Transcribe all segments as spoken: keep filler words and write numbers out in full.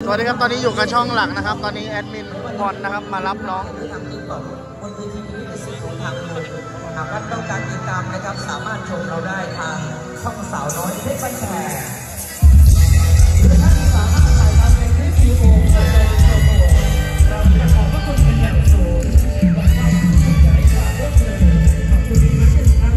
วัสดีครับตอนนี้อยู่กับช่องหลักนะครับตอนนี้แอดมินบอลนะครับมารับน้องทางติ๊กต็อกบนเวทีนี้เป็นสิ่งของทางโลกหากท่านต้องการติดตามนะครับสามารถชมเราได้ทางช่องสาวน้อยเพชรบ้านแพงหรือท่านสามารถถ่ายทำเป็นคลิปวิดีโอโดยโชว์เราอยากขอบพระคุณเป็นอย่างสูงขอบคุณใจจากเรื่องเลยขอบคุณที่เช่นกัน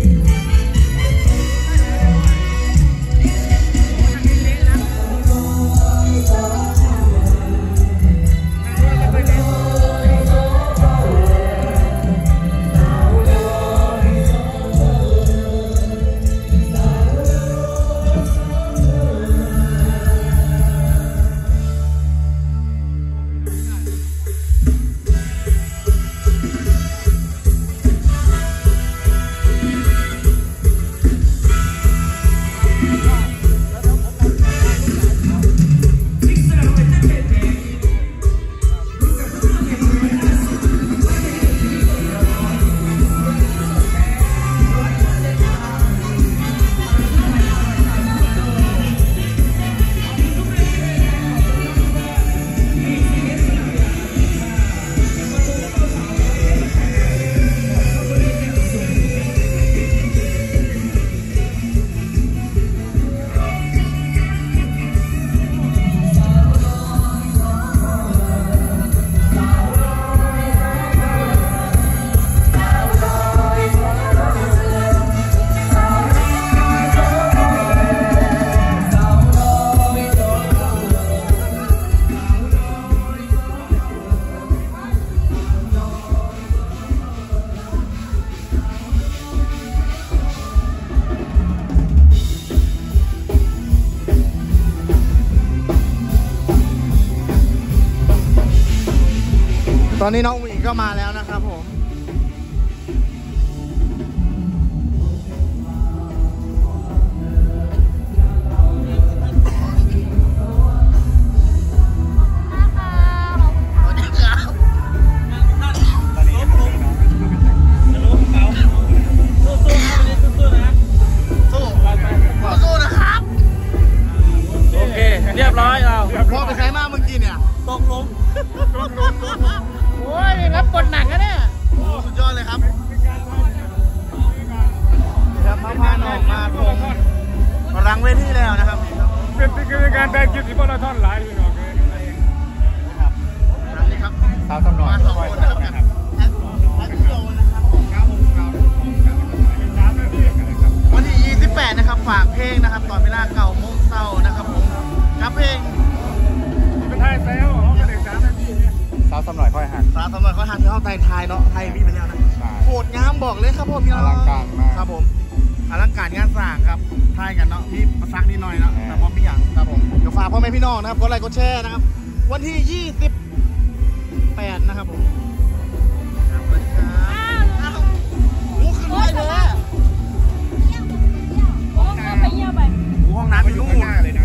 ตอนนี้น้องวิงก็มาแล้วนะครับผมเรียบร้อยเราพ่อไปใช้มากเมื่อกี้เนี่ยตกลงโอ้ยครับกดหนักนะเนี่ยโอ้สุดยอดเลยครับครับพาพาน้องมาตรงกำลังเวทีแล้วนะครับเป็นเป็นการแบกกิจที่พวกเราท่อนหลายอยู่หรอกเลยครับนี่ครับสาวสำรองมาสองคนนะครับแอดแอดโซนะครับวันที่ยี่สิบแปดนะครับฝากเพลงนะครับตอนเวลาเก่าโมงเศร้านะครับผมครับเพลงเป็นไทยแซวเขาเป็นเด็กสามนาทีสาวสำหน่อยค่อยหักสาวสำหน่อยค่อยหักที่เข้าไทยไทยเนาะไทยมีไปแล้วนะโคตรงามบอกเลยครับผมพี่น้องอลังการมากครับผมอลังการงานสร้างครับไทยกันเนาะมีประซักนิดหน่อยเนาะแต่พอมีอย่างครับผมเดี๋ยวฝากพ่อแม่พี่น้องนะครับกดไลค์กดแชร์นะครับวันที่ยี่สิบแปดนะครับผมครับสวัสดีครับโอ้ขึ้นได้เลยห้องน้ำไปเยี่ยมไปห้องน้ำไปอยู่ข้างหน้าเลยนะ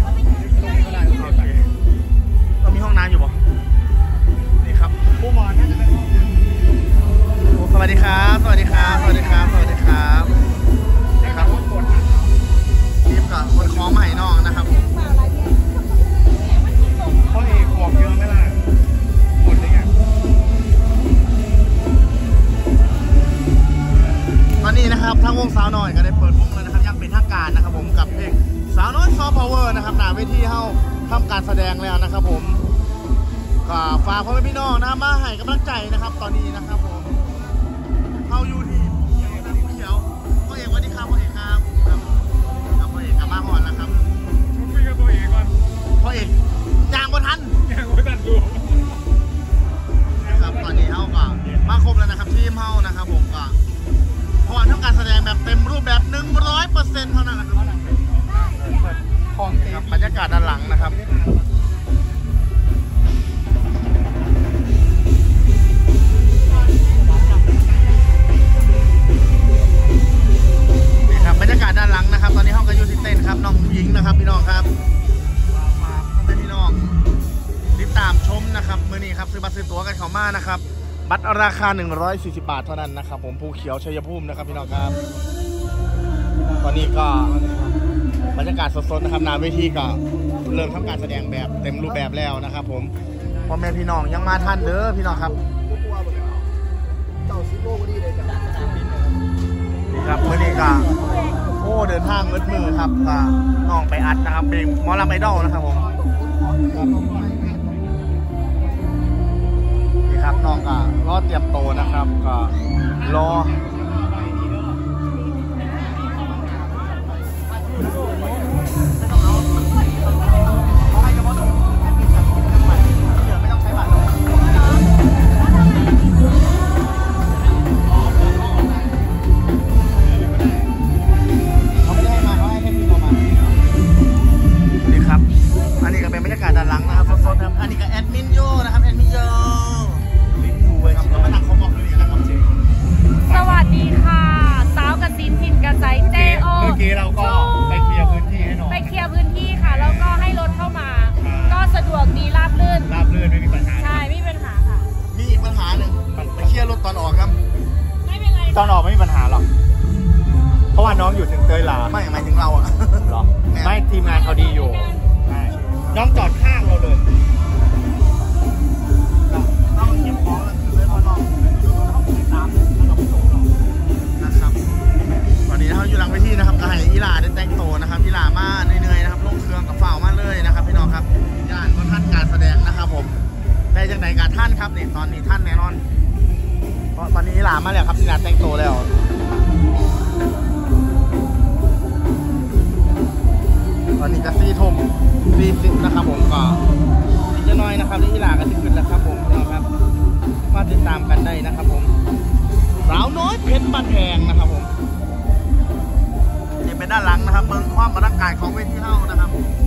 เรามีห้องน้ำอยู่ป่ะนี่ครับผู้มอนน่าจะเป็นสวัสดีครับสวัสดีครับสวัสดีครับสวัสดีครับนี่ครับทีมกับคนคล้องมาให้น้องนะครับพ่อเอกบอกเยอะไหมล่ะหมดเลยไงตอนนี้นะครับทางวงสาวน้อยก็ได้เปิดวงแล้วนะครับยังเป็นทางการนะครับผมกับเพลงสาวน้อยซอฟต์พาวเวอร์นะครับหน้าเวทีเฮาทำการแสดงแล้วนะครับผมก็ฝากพ่อแม่พี่น้องนะมาให้กำลังใจนะครับตอนนี้นะครับผมเข้าอยู่ที่ผู้เขียวพ่อเอกวันนี้ครับพ่อเอกครับครับกับพ่อเอกกับมาหอนแล้วครับผมคุยกับพ่อเอกก่อนพ่อเอกยางบนทันยางบนทันดูนะครับตอนนี้เฮาก็มาครบแล้วนะครับทีมเฮานะครับผมก็พอทำการแสดงแบบเต็มรูปแบบหนึ่งร้อยเปอร์เซ็นต์เท่านั้นนะครับครับบรรยากาศด้านหลังนะครับนี่ครับบรรยากาศด้านหลังนะครับตอนนี้ห้องก็อยู่ที่เต้นครับน้องหญิงนะครับพี่น้องครับมาพ่อแม่พี่น้องติดตามชมนะครับมื้อนี้ครับซื้อบัตรซื้อตั๋วกันเข้ามานะครับ บัตรราคาหนึ่งร้อยสี่สิบบาทเท่านั้นนะครับผมภูเขียวชัยภูมินะครับพี่น้องครับตอนนี้ก็บรรยากาศสดๆนะครับหน้าเวทีก็เริ่มทำการแสดงแบบเต็มรูปแบบแล้วนะครับผมพ่อแม่พี่น้องยังมาทันเด้อพี่น้องครับนี่ครับเมื่อนี้ก็โอ้เดินทางมืดมือครับก็น้องไปอัดนะครับเป็นหมอลำไอดอลนะครับผมนี่ครับน้องก็รอเตรียมโตนะครับก็รออันนี้ก็เป็นบรรยากาศด้านหลังนะครับสดๆครับอันนี้ก็แอดมินโยนะครับแอดมินโยลิ้นดูครับแล้วมานั่งเขาบอกด้วยนะครับเจ๊สวัสดีค่ะสาวกสินถิ่นกระใจเจโอเมื่อกี้เราก็ไปเคลียร์พื้นที่ให้น้องไปเคลียร์พื้นที่ค่ะแล้วก็ให้รถเข้ามา ก็สะดวกดีราบรื่นราบรื่นไม่มีปัญหาใช่ไม่มีปัญหาค่ะมีอีกปัญหาหนึ่งไปเคลียร์รถตอนออกครับไม่เป็นไรตอนออกไม่มีปัญหาหรอกเพราะว่าน้องอยู่ถึงเตยลาไม่หมายถึงเราอะหรอไม่ทีมงานเขาดีอยู่ใช่น้องจอดข้างเราเลยต้องเก็บของแล้วคือไม่พอนอกตามนะครับตอนนี้เราอยู่หลังเวทีนะครับก็ให้อีหลาได้แต่งโตนะครับอีหลามาเหนื่อยๆนะครับลงเครื่องกับฝ่าวมาเลยนะครับพี่น้องครับย่านก็ท่านการแสดงนะครับผมได้จากไหนการท่านครับนี่ตอนนี้ท่านแน่นอนเพราะตอนนี้อีหลามาแล้วครับอีหลาแต่งโตแล้วตอนนี้ก็ซี่ทุ่มสี่สิบนะครับผมก็อีกจะน้อยนะครับนี่อีหลาก็จะขึ้นแล้วครับผมนะครับมาติดตามกันได้นะครับผมสาวน้อยเพชรบ้านแพงนะครับผมนี่เป็นด้านหลังนะครับเบิ้งความบรรยากาศของเวทีเฮ้านะครับ